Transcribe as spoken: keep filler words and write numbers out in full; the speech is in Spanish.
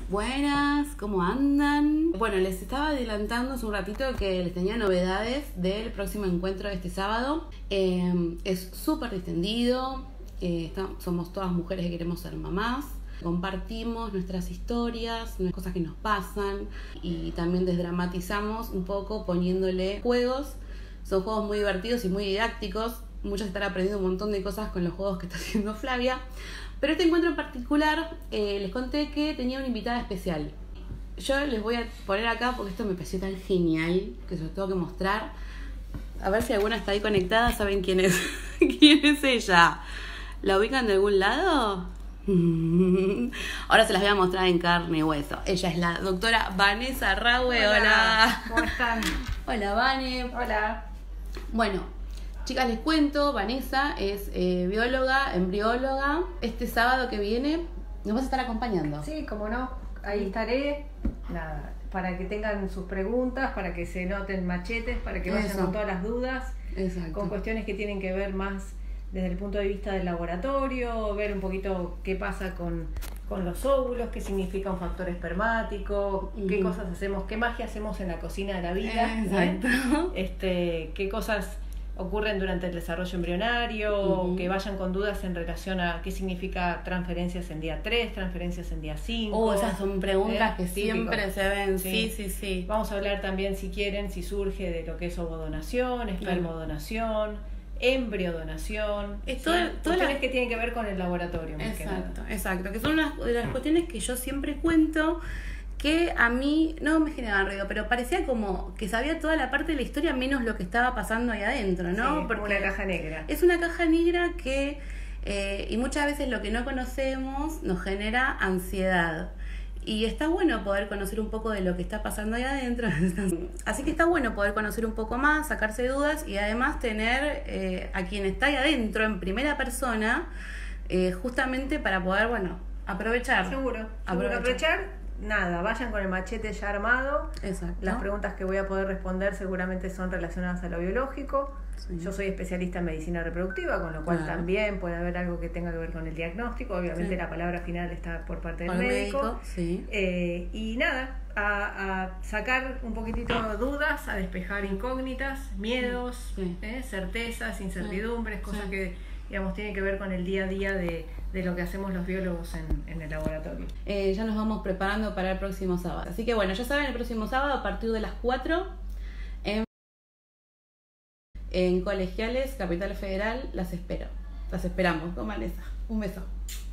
Buenas, ¿cómo andan? Bueno, les estaba adelantando hace un ratito que les tenía novedades del próximo encuentro de este sábado. Eh, es súper distendido, eh, está, somos todas mujeres que queremos ser mamás. Compartimos nuestras historias, las cosas que nos pasan y también desdramatizamos un poco poniéndole juegos. Son juegos muy divertidos y muy didácticos. Muchos están aprendiendo un montón de cosas con los juegos que está haciendo Flavia. Pero este encuentro en particular, eh, les conté que tenía una invitada especial. Yo les voy a poner acá porque esto me pareció tan genial que se los tengo que mostrar. A ver si alguna está ahí conectada, saben quién es. ¿Quién es ella? ¿La ubican de algún lado? Ahora se las voy a mostrar en carne y hueso. Ella es la doctora Vanessa Rahue. Hola, Hola. ¿cómo están? Hola, Vane. Hola. Bueno, chicas, les cuento, Vanessa es eh, bióloga, embrióloga. Este sábado que viene nos vas a estar acompañando. Sí, como no, ahí estaré. Nada, para que tengan sus preguntas, para que se noten machetes, para que vayan Eso. con todas las dudas, Exacto. con cuestiones que tienen que ver más desde el punto de vista del laboratorio, ver un poquito qué pasa con, con los óvulos, qué significa un factor espermático, Mm. qué cosas hacemos, qué magia hacemos en la cocina de la vida, Exacto. ¿eh? Este, qué cosas ocurren durante el desarrollo embrionario, Uh-huh. que vayan con dudas en relación a qué significa transferencias en día tres, transferencias en día cinco. Oh, esas son preguntas ¿eh? que Típico. siempre se ven. Sí. Sí, sí, sí. Vamos a hablar también, si quieren, si surge de lo que es ovodonación, espermodonación, embriodonación. Es ¿sí? todo- todas Cuestiones las- que tienen que ver con el laboratorio. Más que Exacto, nada. exacto. Que son unas de las cuestiones que yo siempre cuento que a mí no me generaban ruido, pero parecía como que sabía toda la parte de la historia menos lo que estaba pasando ahí adentro, ¿no? Sí, como una caja negra. Es una caja negra que, eh, y muchas veces lo que no conocemos nos genera ansiedad. Y está bueno poder conocer un poco de lo que está pasando ahí adentro. Así que está bueno poder conocer un poco más, sacarse dudas y además tener eh, a quien está ahí adentro en primera persona, eh, justamente para poder, bueno, aprovechar. Seguro, seguro. Aprovechar. Aprovechar, nada, vayan con el machete ya armado. Exacto. Las preguntas que voy a poder responder seguramente son relacionadas a lo biológico. Sí. Yo soy especialista en medicina reproductiva, con lo cual Claro. también puede haber algo que tenga que ver con el diagnóstico. Obviamente Sí. la palabra final está por parte del Por el médico. médico, sí. Eh, y nada, a, a sacar un poquitito de dudas, a despejar incógnitas, miedos, Sí. eh, certezas, incertidumbres, Sí. cosas Sí. que digamos tienen que ver con el día a día de, de lo que hacemos los biólogos en, en el laboratorio. Eh, ya nos vamos preparando para el próximo sábado. Así que bueno, ya saben, el próximo sábado a partir de las cuatro en, en Colegiales, Capital Federal, las espero. Las esperamos con Vanessa. Un beso.